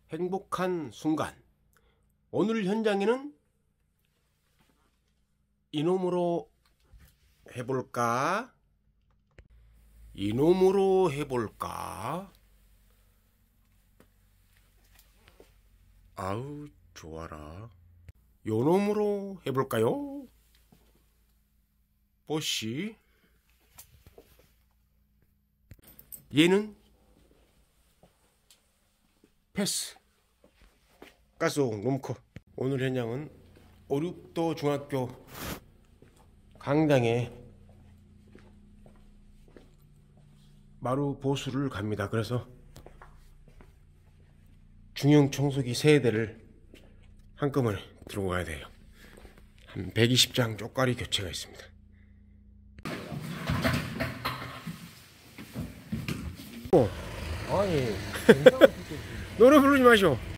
행복한 순간. 오늘 현장에는 이놈으로 해볼까? 이놈으로 해볼까? 아우 좋아라. 요놈으로 해볼까요? 뽀씨. 얘는 패스. 가스오공 너무 커. 오늘 현장은 오륙도 중학교 강당에 마루 보수를 갑니다. 그래서 중형 청소기 3대를 한꺼번에 들고 가야 돼요. 한 120장 쪽가리 교체가 있습니다. 아니 노래 부르지 마시오.